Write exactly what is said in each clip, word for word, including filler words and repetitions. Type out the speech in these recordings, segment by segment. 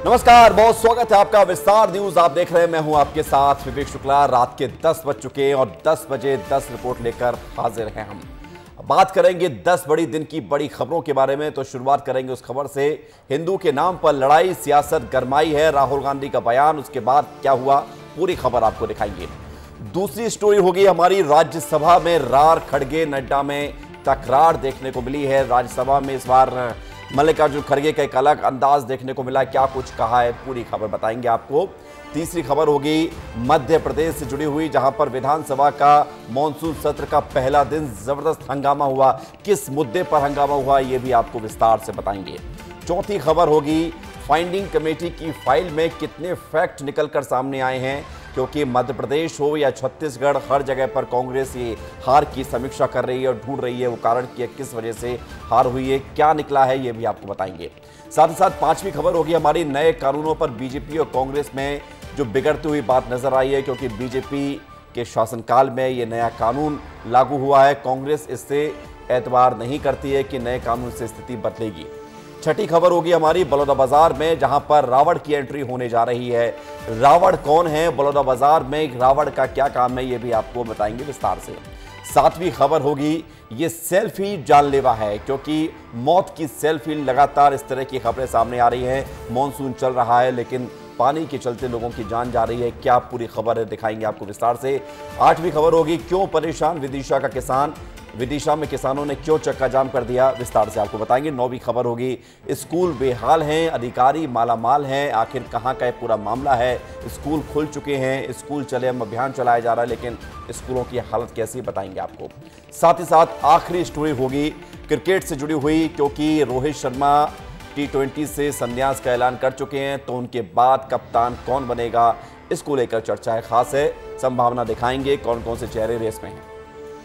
नमस्कार, बहुत स्वागत है आपका विस्तार न्यूज। आप देख रहे हैं, मैं हूं आपके साथ विवेक शुक्ला। रात के दस बज चुके हैं और दस बजे दस रिपोर्ट लेकर हाजिर हैं हम। बात करेंगे दस बड़ी दिन की बड़ी खबरों के बारे में। तो शुरुआत करेंगे उस खबर से, हिंदू के नाम पर लड़ाई, सियासत गरमाई है, राहुल गांधी का बयान, उसके बाद क्या हुआ, पूरी खबर आपको दिखाएंगे। दूसरी स्टोरी होगी हमारी, राज्यसभा में रार खड़गे नड्डा में तकरार देखने को मिली है। राज्यसभा में इस बार मल्लिकार्जुन खड़गे का एक अलग अंदाज देखने को मिला, क्या कुछ कहा है, पूरी खबर बताएंगे आपको। तीसरी खबर होगी मध्य प्रदेश से जुड़ी हुई, जहां पर विधानसभा का मॉनसून सत्र का पहला दिन जबरदस्त हंगामा हुआ। किस मुद्दे पर हंगामा हुआ, यह भी आपको विस्तार से बताएंगे। चौथी खबर होगी फाइंडिंग कमेटी की फाइल में कितने फैक्ट निकलकर सामने आए हैं, क्योंकि मध्य प्रदेश हो या छत्तीसगढ़, हर जगह पर कांग्रेस ये हार की समीक्षा कर रही है और ढूंढ रही है वो कारण कि किस वजह से हार हुई है, क्या निकला है, ये भी आपको बताएंगे। साथ ही साथ पांचवी खबर होगी हमारी, नए कानूनों पर बीजेपी और कांग्रेस में जो बिगड़ती हुई बात नजर आई है, क्योंकि बीजेपी के शासनकाल में ये नया कानून लागू हुआ है। कांग्रेस इससे एतबार नहीं करती है कि नए कानून से स्थिति बदलेगी। छठी खबर होगी हमारी बलौदाबाजार में, जहां पर रावण की एंट्री होने जा रही है। रावण कौन है, बलौदाबाजार में रावण का क्या काम है, ये भी आपको बताएंगे विस्तार से। सातवीं खबर होगी, ये सेल्फी जानलेवा है, क्योंकि मौत की सेल्फी, लगातार इस तरह की खबरें सामने आ रही हैं। मॉनसून चल रहा है लेकिन पानी के चलते लोगों की जान जा रही है, क्या पूरी खबर है, दिखाएंगे आपको विस्तार से। आठवीं खबर होगी, क्यों परेशान विदिशा का किसान, विदिशा में किसानों ने क्यों चक्का जाम कर दिया, विस्तार से आपको बताएंगे। नौवीं खबर होगी, स्कूल बेहाल हैं, अधिकारी मालामाल हैं, आखिर कहां का पूरा मामला है। स्कूल खुल चुके हैं, स्कूल चले हम अभियान चलाया जा रहा है, लेकिन स्कूलों की हालत कैसी, बताएंगे आपको। साथ ही साथ आखिरी स्टोरी होगी क्रिकेट से जुड़ी हुई, क्योंकि रोहित शर्मा टी ट्वेंटी से संन्यास का ऐलान कर चुके हैं, तो उनके बाद कप्तान कौन बनेगा, इसको लेकर चर्चा है, खास है, संभावना दिखाएंगे कौन कौन से चेहरे रेस में हैं।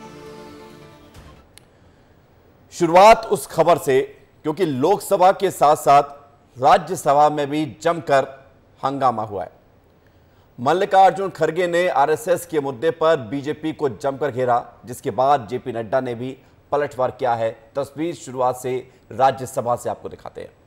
शुरुआत उस खबर से, क्योंकि लोकसभा के साथ साथ राज्यसभा में भी जमकर हंगामा हुआ है। मल्लिकार्जुन खड़गे ने आरएसएस के मुद्दे पर बीजेपी को जमकर घेरा, जिसके बाद जेपी नड्डा ने भी पलटवार किया है। तस्वीर शुरुआत से राज्यसभा से आपको दिखाते हैं।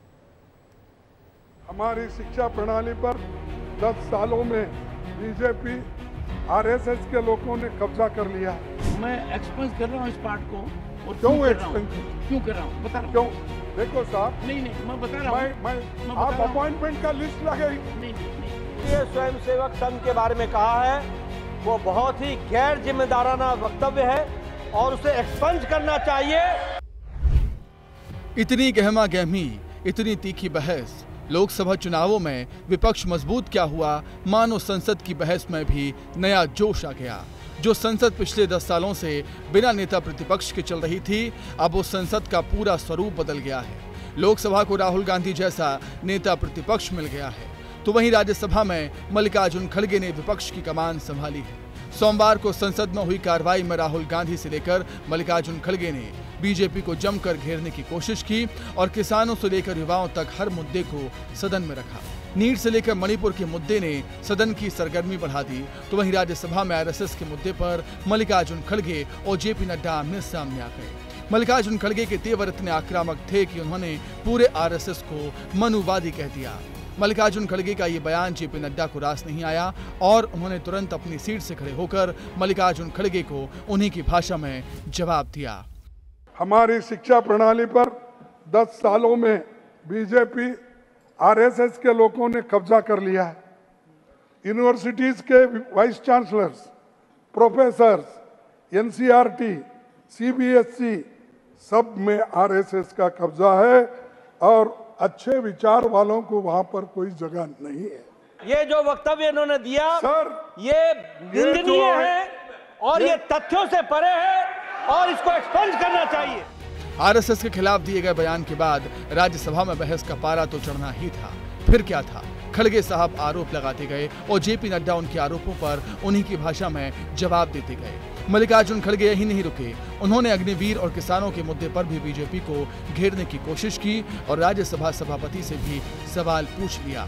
हमारी शिक्षा प्रणाली पर दस सालों में बीजेपी आरएसएस के लोगों ने कब्जा कर लिया। मैं एक्सपेंस कर रहा हूँ इस पार्ट को, और क्यों क्यों कर रहा हूँ, एक्सपेंस क्यों कर रहा हूँ बता रहा हूँ। क्यों? देखो साहब, नहीं नहीं मैं बता रहा हूँ, मैं मैं, मैं आप बता रहा हूँ। अपॉइंटमेंट का लिस्ट लगे। नहीं नहीं नहीं ये स्वयंसेवक संघ के बारे में कहा है, वो बहुत ही गैर जिम्मेदाराना वक्तव्य है और उसे एक्सपंज करना चाहिए। इतनी गहमा गहमी, इतनी तीखी बहस, लोकसभा चुनावों में विपक्ष मजबूत क्या हुआ, मानो संसद की बहस में भी नया जोश आ गया। जो संसद पिछले दस सालों से बिना नेता प्रतिपक्ष के चल रही थी, अब उस संसद का पूरा स्वरूप बदल गया है। लोकसभा को राहुल गांधी जैसा नेता प्रतिपक्ष मिल गया है, तो वहीं राज्यसभा में मल्लिकार्जुन खड़गे ने विपक्ष की कमान संभाली है। सोमवार को संसद में हुई कार्रवाई में राहुल गांधी से लेकर मल्लिकार्जुन खड़गे ने बीजेपी को जमकर घेरने की कोशिश की और किसानों से लेकर युवाओं तक हर मुद्दे को सदन में रखा। नीट से लेकर मणिपुर के मुद्दे ने सदन की सरगर्मी बढ़ा दी, तो वहीं राज्यसभा में आरएसएस के मुद्दे पर मल्लिकार्जुन खड़गे और जेपी नड्डा आमने सामने आ गए। मल्लिकार्जुन खड़गे के तेवर इतने आक्रामक थे कि उन्होंने पूरे आरएसएस को मनुवादी कह दिया। मल्लिकार्जुन खड़गे का ये बयान जेपी नड्डा को रास नहीं आया और उन्होंने तुरंत अपनी सीट से खड़े होकर मल्लिकार्जुन खड़गे को उन्हीं की भाषा में जवाब दिया। हमारी शिक्षा प्रणाली पर दस सालों में बीजेपी आरएसएस के लोगों ने कब्जा कर लिया है। यूनिवर्सिटीज के vice chancellors, professors, NCERT, CBSE, सब में आरएसएस का कब्जा है और अच्छे विचार वालों को वहां पर कोई जगह नहीं है। ये जो वक्तव्य इन्होंने दिया सर, ये निंदनीय है, है और ये, ये तथ्यों से परे है और इसको एक्सपंज करना चाहिए। आरएसएस के खिलाफ दिए गए बयान के बाद राज्यसभा में बहस का पारा तो चढ़ना ही था। फिर क्या था, खड़गे साहब आरोप लगाते गए और जेपी नड्डा उनके आरोपों पर उन्हीं की भाषा में जवाब देते गए। मल्लिकार्जुन खड़गे यही नहीं रुके, उन्होंने अग्निवीर और किसानों के मुद्दे पर भी बीजेपी को घेरने की कोशिश की और राज्यसभा सभापति से भी सवाल पूछ लिया।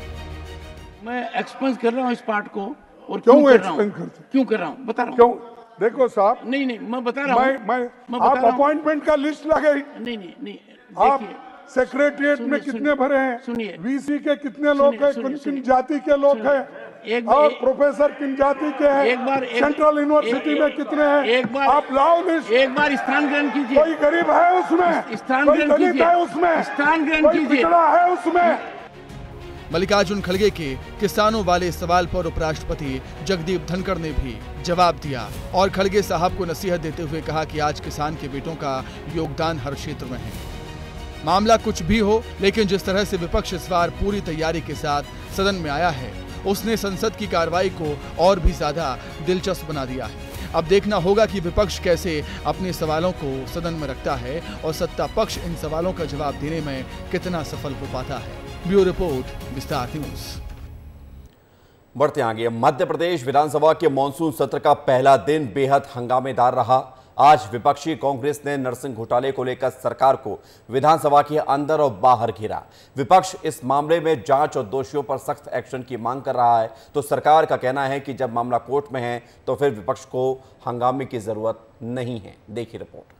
मैं एक्सपेंस कर रहा हूँ इस पार्ट को, और क्यों क्यों कर रहा हूँ, करते? क्यों कर रहा हूँ बता रहा हूँ। क्यों? देखो साहब, नहीं नहीं मैं बता रहा हूँ, मैं, मैं, मैं आप बता रहा हूँ। अपॉइंटमेंट का लिस्ट लगे। नहीं नहीं नहीं आप देखिए, सेक्रेटरिएट में सुनिए, कितने भरे हैं, सुनिए। वीसी के कितने लोग हैं, सुनिए, किन सुनिए, किन जाति के लोग सुनिए। हैं, एक बार- और एक- प्रोफेसर किन जाति के हैं, एक बार- एक- सेंट्रल यूनिवर्सिटी एक- में कितने हैं, एक बार- आप लाओ लिस्ट। एक बार स्थान ग्रहण कीजिए। कोई गरीब है उसमें, स्थान कोई ग्रहण दलित कीजिए। है उसमें, स्थान ग्रहण कोई कीजिए। पिछड़ा है उसमें। मल्लिकार्जुन खड़गे के किसानों वाले सवाल पर उपराष्ट्रपति जगदीप धनखड़ ने भी जवाब दिया और खड़गे साहब को नसीहत देते हुए कहा कि आज किसान के बेटों का योगदान हर क्षेत्र में है। मामला कुछ भी हो, लेकिन जिस तरह से विपक्ष इस बार पूरी तैयारी के साथ सदन में आया है, उसने संसद की कार्रवाई को और भी ज्यादा दिलचस्प बना दिया है। अब देखना होगा कि विपक्ष कैसे अपने सवालों को सदन में रखता है और सत्ता पक्ष इन सवालों का जवाब देने में कितना सफल हो पाता है। Bureau report, Vistaar news. बढ़ते आगे, मध्य प्रदेश विधानसभा के मॉनसून सत्र का पहला दिन बेहद हंगामेदार रहा। आज विपक्षी कांग्रेस ने नरसिंह घोटाले को लेकर सरकार को विधानसभा के अंदर और बाहर घेरा। विपक्ष इस मामले में जांच और दोषियों पर सख्त एक्शन की मांग कर रहा है, तो सरकार का कहना है कि जब मामला कोर्ट में है तो फिर विपक्ष को हंगामे की जरूरत नहीं है। देखिए रिपोर्ट।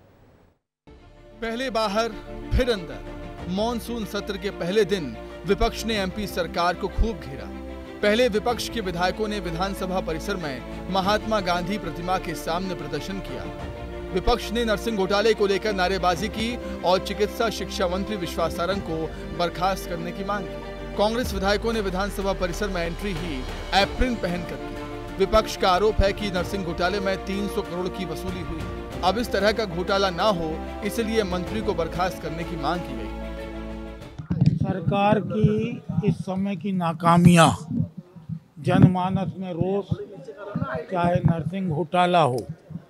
पहले बाहर फिर अंदर। मॉनसून सत्र के पहले दिन विपक्ष ने एमपी सरकार को खूब घेरा। पहले विपक्ष के विधायकों ने विधानसभा परिसर में महात्मा गांधी प्रतिमा के सामने प्रदर्शन किया। विपक्ष ने नरसिंह घोटाले को लेकर नारेबाजी की और चिकित्सा शिक्षा मंत्री विश्वास सारंग को बर्खास्त करने की मांग की। कांग्रेस विधायकों ने विधानसभा परिसर में एंट्री ही एप्रिन पहनकर की। विपक्ष का आरोप है कि नरसिंह घोटाले में तीन सौ करोड़ की वसूली हुई। अब इस तरह का घोटाला ना हो, इसलिए मंत्री को बर्खास्त करने की मांग की गई। सरकार की इस समय की नाकामियां, जनमानस में रोष, चाहे नरसिंह घोटाला हो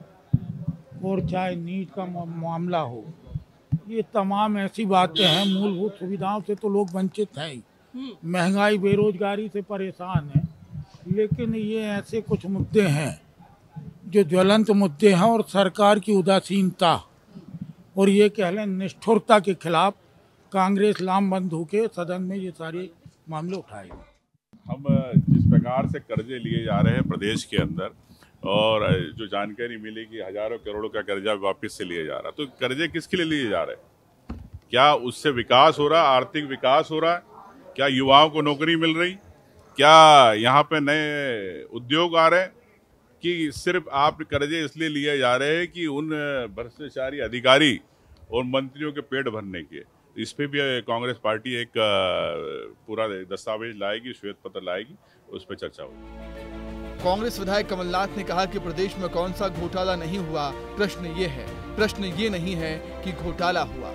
और चाहे नीट का मामला हो, ये तमाम ऐसी बातें हैं। मूलभूत सुविधाओं से तो लोग वंचित हैं ही, महंगाई बेरोजगारी से परेशान हैं, लेकिन ये ऐसे कुछ मुद्दे हैं जो ज्वलंत मुद्दे हैं और सरकार की उदासीनता और ये कह लें निष्ठुरता के खिलाफ कांग्रेस लामबंद होकर सदन में ये सारे मामले उठाएगी। हम जिस प्रकार से कर्जे लिए जा रहे हैं प्रदेश के अंदर, और जो जानकारी मिली कि हजारों करोड़ों का कर्जा वापस से लिया जा रहा, तो कर्जे किसके लिए लिए जा रहे हैं? क्या उससे विकास हो रहा, आर्थिक विकास हो रहा है? क्या युवाओं को नौकरी मिल रही? क्या यहाँ पे नए उद्योग आ रहे हैं? कि सिर्फ आप कर्जे इसलिए लिए जा रहे हैं कि उन भ्रष्टाचारी अधिकारी और मंत्रियों के पेट भरने के? इस पे भी कांग्रेस पार्टी एक पूरा दस्तावेज लाएगी, श्वेत पत्र लाएगी, उस पर चर्चा होगी। कांग्रेस विधायक कमलनाथ ने कहा कि प्रदेश में कौन सा घोटाला नहीं हुआ, प्रश्न ये है, प्रश्न ये नहीं है कि घोटाला हुआ।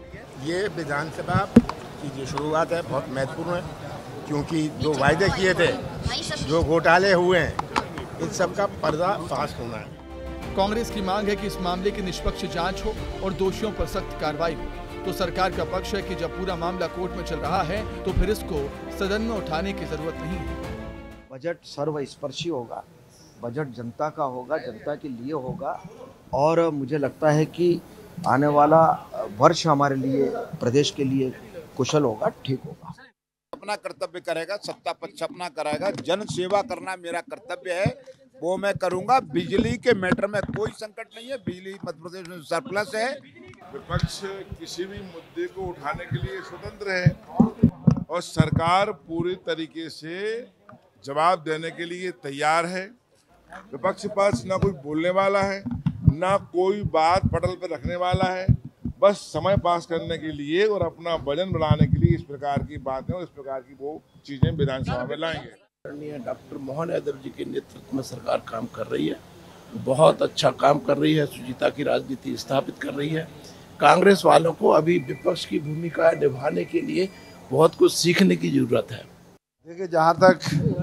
ये विधानसभा की जो शुरुआत है बहुत महत्वपूर्ण है, क्योंकि जो वायदे किए थे, जो घोटाले हुए हैं, इन सब का पर्दाफाश होना है। कांग्रेस की मांग है कि इस मामले की निष्पक्ष जांच हो और दोषियों पर सख्त कार्रवाई हो। तो सरकार का पक्ष है कि जब पूरा मामला कोर्ट में चल रहा है तो फिर इसको सदन में उठाने की जरूरत नहीं है। बजट सर्वस्पर्शी होगा, बजट जनता का होगा, जनता के लिए होगा, और मुझे लगता है कि आने वाला वर्ष हमारे लिए, प्रदेश के लिए कुशल होगा, ठीक होगा। अपना कर्तव्य करेगा, सत्ता पक्ष अपना करेगा, जन सेवा करना मेरा कर्तव्य है, वो मैं करूंगा। बिजली के मैटर में कोई संकट नहीं है, बिजली मध्य प्रदेश में सरप्लस है। विपक्ष किसी भी मुद्दे को उठाने के लिए स्वतंत्र है और सरकार पूरी तरीके से जवाब देने के लिए तैयार है। विपक्ष के पास ना कोई बोलने वाला है, ना कोई बात पटल पर रखने वाला है, बस समय पास करने के लिए और अपना वजन बढ़ाने के लिए इस प्रकार की बातें और इस प्रकार की वो चीजें विधानसभा में लाएंगे। डॉक्टर मोहन यादव जी के नेतृत्व में सरकार काम कर रही है, बहुत अच्छा काम कर रही है, शुचिता की राजनीति स्थापित कर रही है। कांग्रेस वालों को अभी विपक्ष की भूमिका निभाने के लिए बहुत कुछ सीखने की जरूरत है। देखिए, जहाँ तक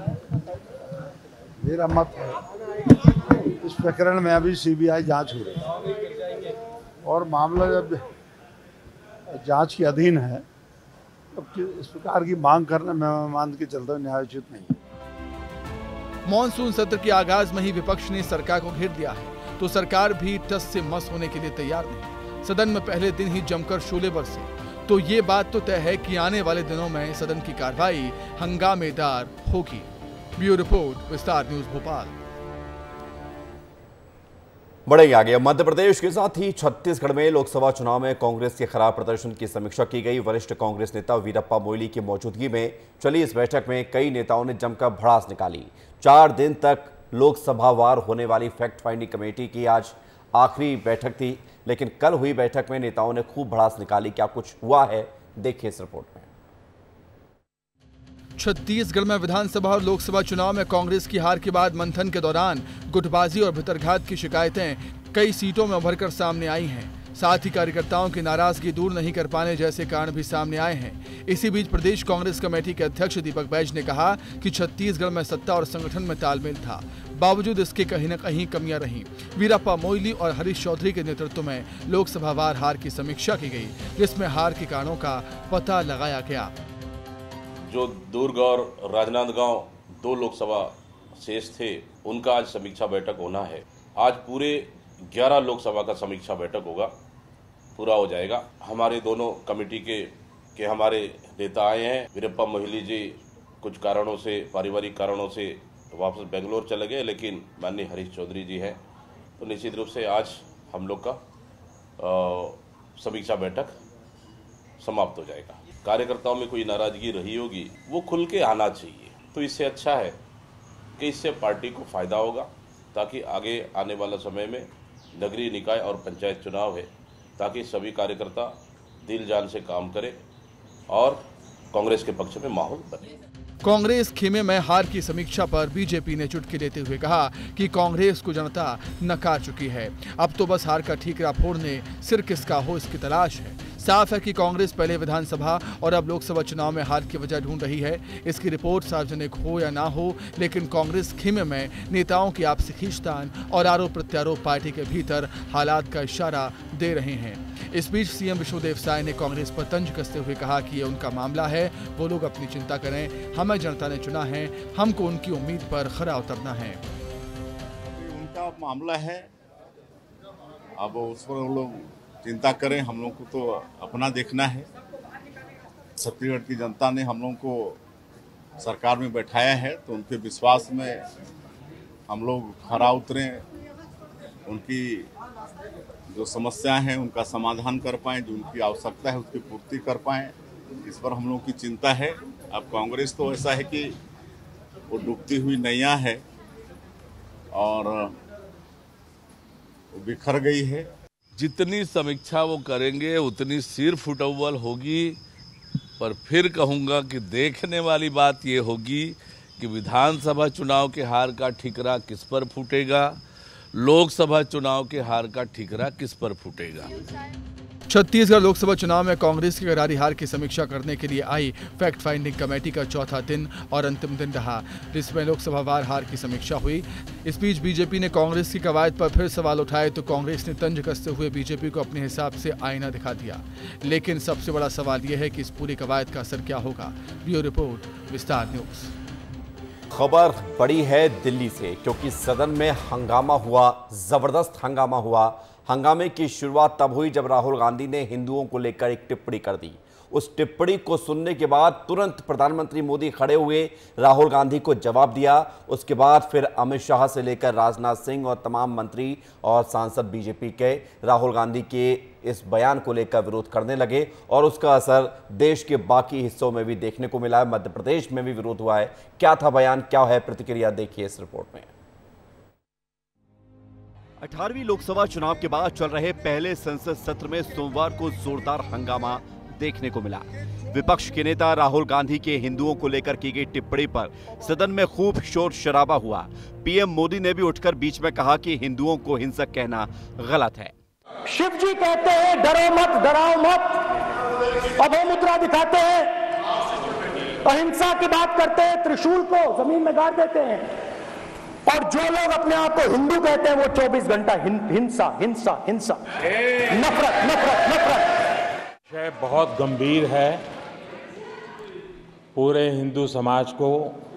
मेरा मत है, इस प्रकरण में अभी सीबीआई जांच हो रही है और मामला जब जांच के अधीन है, तब इस प्रकार की मांग करना मैं मान के चलता हूँ न्यायोचित नहीं है। मॉनसून सत्र के आगाज में ही विपक्ष ने सरकार को घेर दिया है, तो सरकार भी टस से मस होने के लिए तैयार नहीं। सदन में पहले दिन ही जमकर शोले बरसे, तो ये बात तो तय है कि आने वाले दिनों में सदन की कार्रवाई हंगामेदार होगी। Bureau report, Vistaar news Bhopal. बढ़ेंगे आगे। मध्य प्रदेश के साथ ही छत्तीसगढ़ में लोकसभा चुनाव में कांग्रेस के खराब प्रदर्शन की समीक्षा की गई। वरिष्ठ कांग्रेस नेता वीरप्पा मोइली की मौजूदगी में चली इस बैठक में कई नेताओं ने जमकर भड़ास निकाली। चार दिन तक लोकसभावार होने वाली फैक्ट फाइंडिंग कमेटी की आज आखिरी बैठक थी, लेकिन कल हुई बैठक में नेताओं ने खूब भड़ास निकाली। क्या कुछ हुआ है, देखिए इस रिपोर्ट में। छत्तीसगढ़ में विधानसभा और लोकसभा चुनाव में कांग्रेस की हार के बाद मंथन के दौरान गुटबाजी और भितरघात की शिकायतें कई सीटों में उभरकर सामने आई हैं। साथ ही कार्यकर्ताओं की नाराजगी दूर नहीं कर पाने जैसे कारण भी सामने आए हैं। इसी बीच प्रदेश कांग्रेस कमेटी के अध्यक्ष दीपक बैज ने कहा कि छत्तीसगढ़ में सत्ता और संगठन में तालमेल था, बावजूद इसके कहीं न कहीं कमियां रहीं। वीरप्पा मोइली और हरीश चौधरी के नेतृत्व में लोकसभावार हार की समीक्षा की गई, जिसमें हार के कारणों का पता लगाया गया। जो दुर्ग और राजनांदगांव दो लोकसभा शेष थे, उनका आज समीक्षा बैठक होना है। आज पूरे ग्यारह लोकसभा का समीक्षा बैठक होगा, पूरा हो जाएगा। हमारे दोनों कमेटी के के हमारे नेता आए हैं। वीरप्पा मोइली जी कुछ कारणों से, पारिवारिक कारणों से वापस बेंगलोर चले गए, लेकिन माननीय हरीश चौधरी जी हैं, तो निश्चित रूप से आज हम लोग का समीक्षा बैठक समाप्त हो जाएगा। कार्यकर्ताओं में कोई नाराजगी रही होगी, वो खुल के आना चाहिए। तो इससे अच्छा है कि इससे पार्टी को फायदा होगा, ताकि आगे आने वाला समय में नगरीय निकाय और पंचायत चुनाव है, ताकि सभी कार्यकर्ता दिल जान से काम करें और कांग्रेस के पक्ष में माहौल बने। कांग्रेस खेमे में हार की समीक्षा पर बीजेपी ने चुटकी लेते हुए कहा कि कांग्रेस को जनता नकार चुकी है, अब तो बस हार का ठीकरा फोड़ने सिर किसका हो इसकी तलाश है। साफ है कि कांग्रेस पहले विधानसभा और अब लोकसभा चुनाव में हार की वजह ढूंढ रही है। इसकी रिपोर्ट सार्वजनिक हो या ना हो, लेकिन कांग्रेस खेमे में नेताओं की आपसी खींचतान और आरोप प्रत्यारोप पार्टी के भीतर हालात का इशारा दे रहे हैं। इस बीच सीएम विष्णुदेव साय ने कांग्रेस पर तंज कसते हुए कहा कि ये उनका मामला है, वो लोग अपनी चिंता करें, हमें जनता ने चुना है, हमको उनकी उम्मीद पर खरा उतरना है। उनका मामला है, अब उस पर वो लोग चिंता करें, हम लोग को तो अपना देखना है। छत्तीसगढ़ की जनता ने हम लोग को सरकार में बैठाया है, तो उनके विश्वास में हम लोग खरा उतरें, उनकी जो समस्याएं हैं उनका समाधान कर पाएं, जो उनकी आवश्यकता है उसकी पूर्ति कर पाएं, इस पर हम लोग की चिंता है। अब कांग्रेस तो ऐसा है कि वो डूबती हुई नैया है और वो बिखर गई है। जितनी समीक्षा वो करेंगे उतनी सिर फुटअव्वल होगी, पर फिर कहूँगा कि देखने वाली बात ये होगी कि विधानसभा चुनाव के हार का ठिकरा किस पर फूटेगा, लोकसभा चुनाव के हार का ठिकरा किस पर फूटेगा। छत्तीसगढ़ लोकसभा चुनाव में कांग्रेस की करारी हार की समीक्षा करने के लिए आई फैक्ट फाइंडिंग कमेटी का चौथा दिन और अंतिम दिन रहा, जिसमें लोकसभावार हार की समीक्षा हुई। इस बीच बीजेपी ने कांग्रेस की कवायद पर फिर सवाल उठाए तो कांग्रेस ने तंज कसते हुए बीजेपी को अपने हिसाब से आईना दिखा दिया। लेकिन सबसे बड़ा सवाल यह है कि इस पूरी कवायद का असर क्या होगा। Bureau report, Vistaar news. खबर बड़ी है दिल्ली से, क्योंकि सदन में हंगामा हुआ, जबरदस्त हंगामा हुआ। हंगामे की शुरुआत तब हुई जब राहुल गांधी ने हिंदुओं को लेकर एक टिप्पणी कर दी। उस टिप्पणी को सुनने के बाद तुरंत प्रधानमंत्री मोदी खड़े हुए, राहुल गांधी को जवाब दिया। उसके बाद फिर अमित शाह से लेकर राजनाथ सिंह और तमाम मंत्री और सांसद बीजेपी के राहुल गांधी के इस बयान को लेकर विरोध करने लगे और उसका असर देश के बाकी हिस्सों में भी देखने को मिला है। मध्य प्रदेश में भी विरोध हुआ है। क्या था बयान, क्या है प्रतिक्रिया, देखिए इस रिपोर्ट में। अठारहवीं लोकसभा चुनाव के बाद चल रहे पहले संसद सत्र में सोमवार को जोरदार हंगामा देखने को मिला। विपक्ष के नेता राहुल गांधी के हिंदुओं को लेकर की गई टिप्पणी पर सदन में खूब शोर शराबा हुआ। पीएम मोदी ने भी उठकर बीच में कहा कि हिंदुओं को हिंसक कहना गलत है। शिव जी कहते हैं डरो मत, डराओ मत, अभय मुद्रा दिखाते हैं, अहिंसा की बात करते हैं, त्रिशूल को जमीन में गाड़ देते हैं, और जो लोग अपने आप को हिंदू कहते हैं वो चौबीस घंटा हिंसा हिंसा हिंसा, नफरत नफरत नफरत। विषय बहुत गंभीर है। पूरे हिंदू समाज को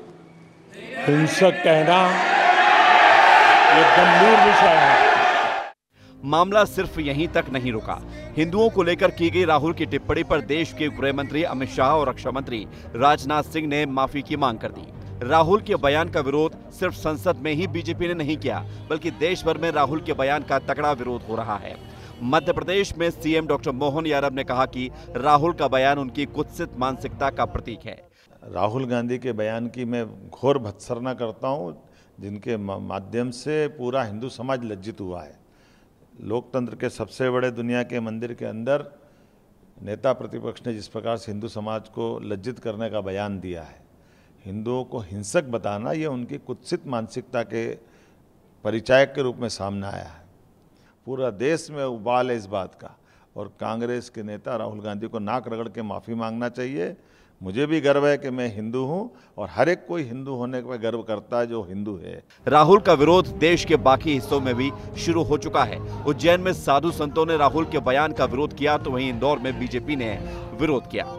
हिंसक कहना ये गंभीर विषय है। मामला सिर्फ यहीं तक नहीं रुका। हिंदुओं को लेकर की गई राहुल की टिप्पणी पर देश के गृह मंत्री अमित शाह और रक्षा मंत्री राजनाथ सिंह ने माफी की मांग कर दी। राहुल के बयान का विरोध सिर्फ संसद में ही बीजेपी ने नहीं किया, बल्कि देश भर में राहुल के बयान का तगड़ा विरोध हो रहा है। मध्य प्रदेश में सीएम डॉक्टर मोहन यादव ने कहा कि राहुल का बयान उनकी कुत्सित मानसिकता का प्रतीक है। राहुल गांधी के बयान की मैं घोर भत्सना करता हूं, जिनके माध्यम से पूरा हिंदू समाज लज्जित हुआ है। लोकतंत्र के सबसे बड़े दुनिया के मंदिर के अंदर नेता प्रतिपक्ष ने जिस प्रकार से हिंदू समाज को लज्जित करने का बयान दिया है, हिंदुओं को हिंसक बताना, ये उनकी कुत्सित मानसिकता के परिचायक के रूप में सामने आया है। पूरा देश में उबाल है इस बात का, और कांग्रेस के नेता राहुल गांधी को नाक रगड़ के माफ़ी मांगना चाहिए। मुझे भी गर्व है कि मैं हिंदू हूं, और हर एक कोई हिंदू होने पर गर्व करता है जो हिंदू है। राहुल का विरोध देश के बाकी हिस्सों में भी शुरू हो चुका है। उज्जैन में साधु संतों ने राहुल के बयान का विरोध किया, तो वहीं इंदौर में बीजेपी ने विरोध किया।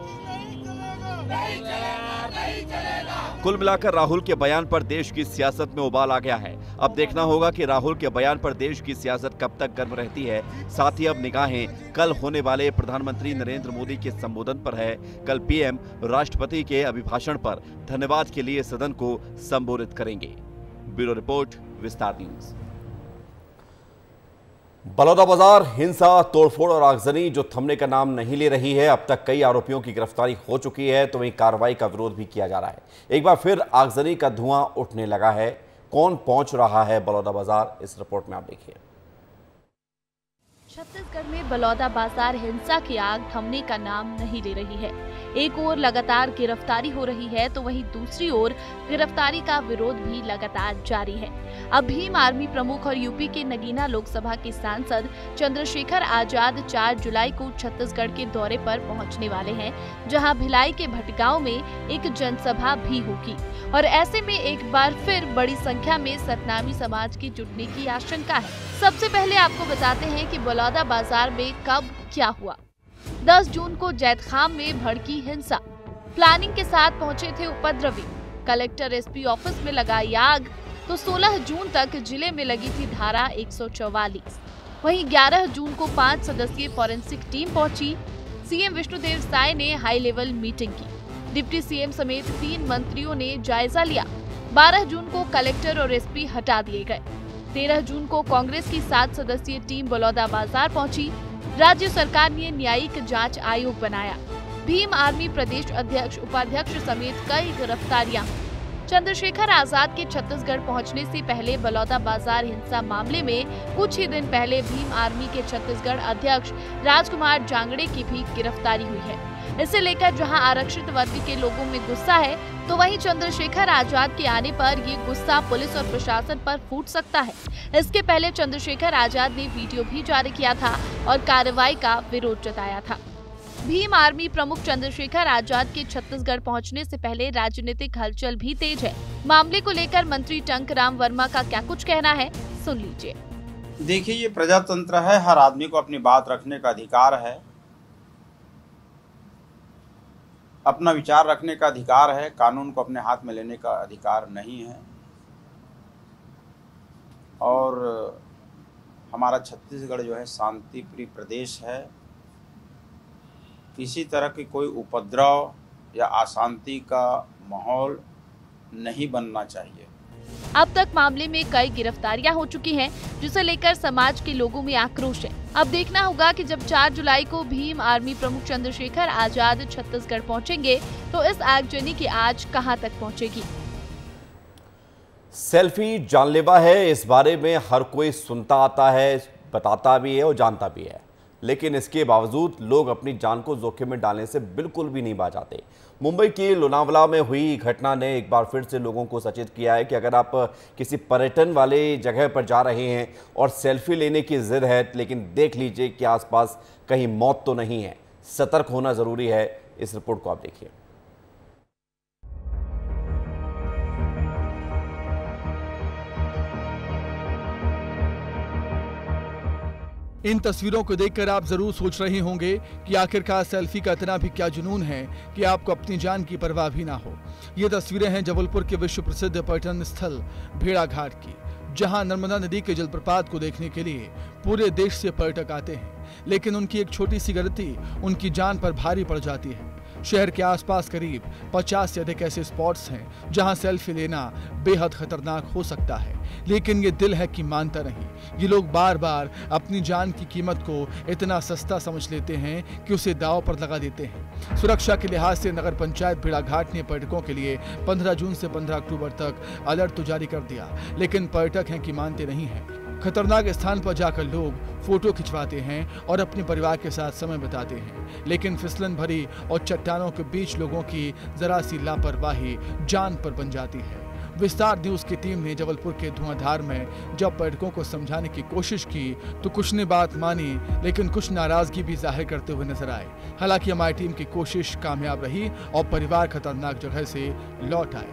कुल मिलाकर राहुल के बयान पर देश की सियासत में उबाल आ गया है। अब देखना होगा कि राहुल के बयान पर देश की सियासत कब तक गर्म रहती है। साथ ही अब निगाहें कल होने वाले प्रधानमंत्री नरेंद्र मोदी के संबोधन पर है। कल पीएम राष्ट्रपति के अभिभाषण पर धन्यवाद के लिए सदन को संबोधित करेंगे। Bureau report, Vistaar news. Balodabazar हिंसा, तोड़फोड़ और आगजनी जो थमने का नाम नहीं ले रही है। अब तक कई आरोपियों की गिरफ्तारी हो चुकी है, तो वहीं कार्रवाई का विरोध भी किया जा रहा है। एक बार फिर आगजनी का धुआं उठने लगा है। कौन पहुंच रहा है बलौदाबाजार, इस रिपोर्ट में आप देखिए। छत्तीसगढ़ में बलौदाबाजार हिंसा की आग थमने का नाम नहीं ले रही है। एक ओर लगातार गिरफ्तारी हो रही है, तो वहीं दूसरी ओर गिरफ्तारी का विरोध भी लगातार जारी है। अब भीम आर्मी प्रमुख और यूपी के नगीना लोकसभा के सांसद चंद्रशेखर आजाद चार जुलाई को छत्तीसगढ़ के दौरे पर पहुंचने वाले हैं, जहां भिलाई के भटगांव में एक जनसभा भी होगी। और ऐसे में एक बार फिर बड़ी संख्या में सतनामी समाज के जुटने की आशंका है। सबसे पहले आपको बताते हैं कि बलौदाबाजार में कब क्या हुआ। दस जून को जैतखाम में भड़की हिंसा। प्लानिंग के साथ पहुंचे थे उपद्रवी। कलेक्टर एसपी ऑफिस में लगाई आग, तो सोलह जून तक जिले में लगी थी धारा एक सौ चौवालीस। वहीं ग्यारह जून को पांच सदस्यीय फॉरेंसिक टीम पहुंची। सीएम विष्णुदेव साय ने हाई लेवल मीटिंग की। डिप्टी सीएम समेत तीन मंत्रियों ने जायजा लिया। बारह जून को कलेक्टर और एसपी हटा दिए गए। तेरह जून को कांग्रेस की सात सदस्यीय टीम बलौदाबाजार पहुंची। राज्य सरकार ने न्यायिक जांच आयोग बनाया। भीम आर्मी प्रदेश अध्यक्ष, उपाध्यक्ष समेत कई गिरफ्तारियां। चंद्रशेखर आजाद के छत्तीसगढ़ पहुंचने से पहले बलौदाबाजार हिंसा मामले में कुछ ही दिन पहले भीम आर्मी के छत्तीसगढ़ अध्यक्ष राजकुमार जांगड़े की भी गिरफ्तारी हुई है। इसे लेकर जहां आरक्षित वर्ग के लोगों में गुस्सा है, तो वहीं चंद्रशेखर आजाद के आने पर ये गुस्सा पुलिस और प्रशासन पर फूट सकता है। इसके पहले चंद्रशेखर आजाद ने वीडियो भी जारी किया था और कार्रवाई का विरोध जताया था। भीम आर्मी प्रमुख चंद्रशेखर आजाद के छत्तीसगढ़ पहुंचने से पहले राजनीतिक हलचल भी तेज है। मामले को लेकर मंत्री टंकराम वर्मा का क्या कुछ कहना है, सुन लीजिए। देखिए, ये प्रजातंत्र है, हर आदमी को अपनी बात रखने का अधिकार है, अपना विचार रखने का अधिकार है। कानून को अपने हाथ में लेने का अधिकार नहीं है। और हमारा छत्तीसगढ़ जो है शांति प्रिय प्रदेश है। किसी तरह की कोई उपद्रव या अशांति का माहौल नहीं बनना चाहिए। अब तक मामले में कई गिरफ्तारियां हो चुकी हैं, जिसे लेकर समाज के लोगों में आक्रोश है। अब देखना होगा कि जब चार जुलाई को भीम आर्मी प्रमुख चंद्रशेखर आजाद छत्तीसगढ़ पहुंचेंगे, तो इस आगजनी की आज कहां तक पहुंचेगी। सेल्फी जानलेवा है, इस बारे में हर कोई सुनता आता है, बताता भी है और जानता भी है, लेकिन इसके बावजूद लोग अपनी जान को जोखिम में डालने से बिल्कुल भी नहीं बाजाते। मुंबई के लोनावला में हुई घटना ने एक बार फिर से लोगों को सचेत किया है कि अगर आप किसी पर्यटन वाले जगह पर जा रहे हैं और सेल्फी लेने की जिद है, लेकिन देख लीजिए कि आसपास कहीं मौत तो नहीं है। सतर्क होना जरूरी है। इस रिपोर्ट को आप देखिए। इन तस्वीरों को देखकर आप जरूर सोच रहे होंगे कि आखिरकार सेल्फी का इतना भी क्या जुनून है कि आपको अपनी जान की परवाह भी ना हो। ये तस्वीरें हैं जबलपुर के विश्व प्रसिद्ध पर्यटन स्थल भेड़ाघाट की, जहां नर्मदा नदी के जलप्रपात को देखने के लिए पूरे देश से पर्यटक आते हैं, लेकिन उनकी एक छोटी सी गलती उनकी जान पर भारी पड़ जाती है। शहर के आसपास करीब पचास से अधिक ऐसे स्पॉट्स हैं जहां सेल्फी लेना बेहद खतरनाक हो सकता है, लेकिन ये दिल है कि मानता नहीं। ये लोग बार बार अपनी जान की कीमत को इतना सस्ता समझ लेते हैं कि उसे दांव पर लगा देते हैं। सुरक्षा के लिहाज से नगर पंचायत भेड़ाघाट ने पर्यटकों के लिए पंद्रह जून से पंद्रह अक्टूबर तक अलर्ट तो जारी कर दिया, लेकिन पर्यटक हैं कि मानते नहीं हैं। खतरनाक स्थान पर जाकर लोग फोटो खिंचवाते हैं और अपने परिवार के साथ समय बिताते हैं, लेकिन फिसलन भरी और चट्टानों के बीच लोगों की जरा सी लापरवाही जान पर बन जाती है। विस्तार न्यूज की टीम ने जबलपुर के धुआंधार में जब पर्यटकों को समझाने की कोशिश की तो कुछ ने बात मानी, लेकिन कुछ नाराजगी भी जाहिर करते हुए नजर आए। हालांकि हमारी टीम की कोशिश कामयाब रही और परिवार खतरनाक जगह से लौट आए।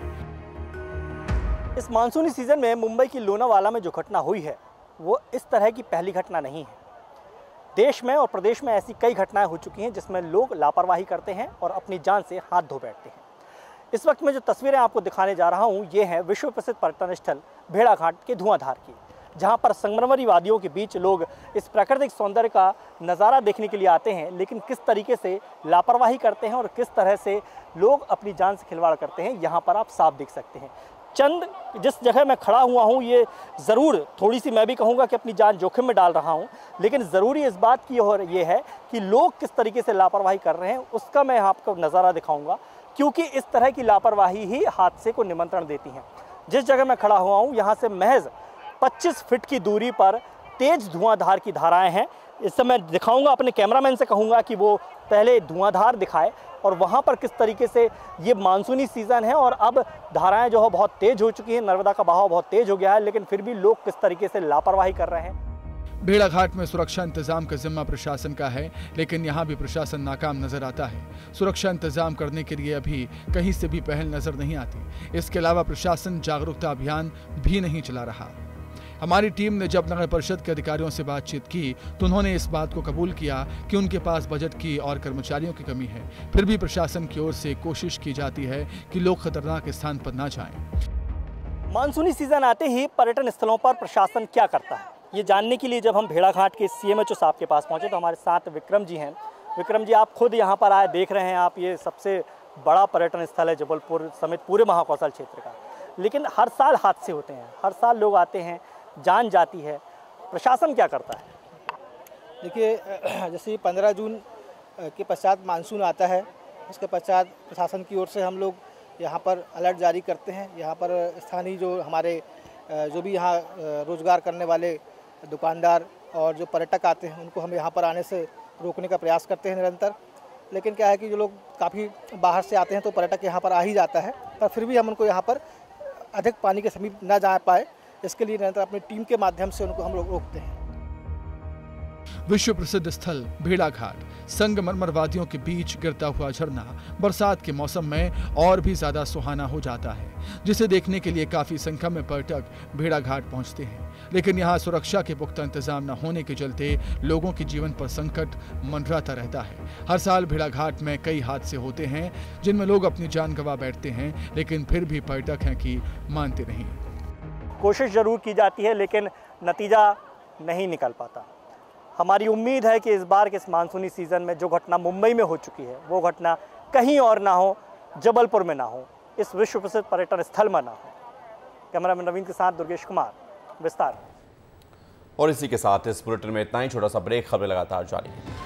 इस मानसूनी सीजन में मुंबई की लोनावाला में जो घटना हुई है वो इस तरह की पहली घटना नहीं है। देश में और प्रदेश में ऐसी कई घटनाएं हो चुकी हैं जिसमें लोग लापरवाही करते हैं और अपनी जान से हाथ धो बैठते हैं। इस वक्त मैं जो तस्वीरें आपको दिखाने जा रहा हूं ये है विश्व प्रसिद्ध पर्यटन स्थल भेड़ाघाट के धुआंधार की, जहां पर संगमरमरी वादियों के बीच लोग इस प्राकृतिक सौंदर्य का नज़ारा देखने के लिए आते हैं, लेकिन किस तरीके से लापरवाही करते हैं और किस तरह से लोग अपनी जान से खिलवाड़ करते हैं यहाँ पर आप साफ देख सकते हैं। चंद जिस जगह मैं खड़ा हुआ हूँ ये ज़रूर थोड़ी सी मैं भी कहूँगा कि अपनी जान जोखिम में डाल रहा हूँ, लेकिन ज़रूरी इस बात की और ये है कि लोग किस तरीके से लापरवाही कर रहे हैं उसका मैं आपको नज़ारा दिखाऊंगा, क्योंकि इस तरह की लापरवाही ही हादसे को निमंत्रण देती है। जिस जगह मैं खड़ा हुआ हूँ यहाँ से महज पच्चीस फीट की दूरी पर तेज धुआंधार की धाराएं हैं। इससे मैं दिखाऊंगा, अपने कैमरामैन से कहूँगा कि वो पहले धुआंधार दिखाए और वहाँ पर किस तरीके से ये मानसूनी सीज़न है और अब धाराएं जो है बहुत तेज़ हो चुकी हैं, नर्मदा का बहाव बहुत तेज़ हो गया है, लेकिन फिर भी लोग किस तरीके से लापरवाही कर रहे हैं। भेड़ाघाट में सुरक्षा इंतजाम का जिम्मा प्रशासन का है, लेकिन यहाँ भी प्रशासन नाकाम नजर आता है। सुरक्षा इंतजाम करने के लिए अभी कहीं से भी पहल नजर नहीं आती। इसके अलावा प्रशासन जागरूकता अभियान भी नहीं चला रहा। हमारी टीम ने जब नगर परिषद के अधिकारियों से बातचीत की तो उन्होंने इस बात को कबूल किया कि उनके पास बजट की और कर्मचारियों की कमी है, फिर भी प्रशासन की ओर से कोशिश की जाती है कि लोग खतरनाक स्थान पर ना जाएं। मानसूनी सीजन आते ही पर्यटन स्थलों पर प्रशासन क्या करता है, ये जानने के लिए जब हम भेड़ाघाट के सीएमएचओ साहब के पास पहुंचे तो हमारे साथ विक्रम जी हैं। विक्रम जी, आप खुद यहाँ पर आए, देख रहे हैं आप, ये सबसे बड़ा पर्यटन स्थल है जबलपुर समेत पूरे महाकौशल क्षेत्र का, लेकिन हर साल हादसे होते हैं, हर साल लोग आते हैं, जान जाती है, प्रशासन क्या करता है? देखिए, जैसे पंद्रह जून के पश्चात मानसून आता है, उसके पश्चात प्रशासन की ओर से हम लोग यहाँ पर अलर्ट जारी करते हैं। यहाँ पर स्थानीय जो हमारे जो भी यहाँ रोजगार करने वाले दुकानदार और जो पर्यटक आते हैं उनको हम यहाँ पर आने से रोकने का प्रयास करते हैं निरंतर। लेकिन क्या है कि जो लोग काफ़ी बाहर से आते हैं तो पर्यटक यहाँ पर आ ही जाता है, पर फिर भी हम उनको यहाँ पर अधिक पानी के समीप न जा पाए, इसके लिए निरंतर अपनी टीम के माध्यम से उनको हम लोग रोकते हैं। विश्व प्रसिद्ध स्थल भेड़ाघाट संगमरमर वादियों के बीच गिरता हुआ झरना बरसात के मौसम में और भी ज्यादा सुहाना हो जाता है, जिसे देखने के लिए काफी संख्या में पर्यटक भेड़ाघाट पहुंचते हैं। लेकिन यहाँ सुरक्षा के पुख्ता इंतजाम न होने के चलते लोगों के जीवन पर संकट मंडराता रहता है। हर साल भेड़ाघाट में कई हादसे होते हैं जिनमें लोग अपनी जान गंवा बैठते हैं, लेकिन फिर भी पर्यटक हैं कि मानते नहीं। कोशिश जरूर की जाती है लेकिन नतीजा नहीं निकल पाता। हमारी उम्मीद है कि इस बार के इस मानसूनी सीज़न में जो घटना मुंबई में हो चुकी है वो घटना कहीं और ना हो, जबलपुर में ना हो, इस विश्व प्रसिद्ध पर्यटन स्थल में ना हो। कैमरामैन नवीन के साथ दुर्गेश कुमार, विस्तार। और इसी के साथ इस बुलेटिन में इतना ही। छोटा सा ब्रेक, खबरें लगातार जारी है।